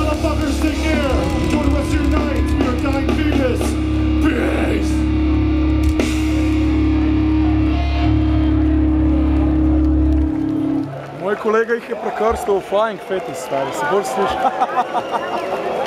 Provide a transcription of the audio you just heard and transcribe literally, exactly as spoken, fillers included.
motherfuckers take care. For the rest of your night, we are dying FETUS. Peace. Moj kolega jih je prekrstal v Flying FETUS, stari, se bolj sliši.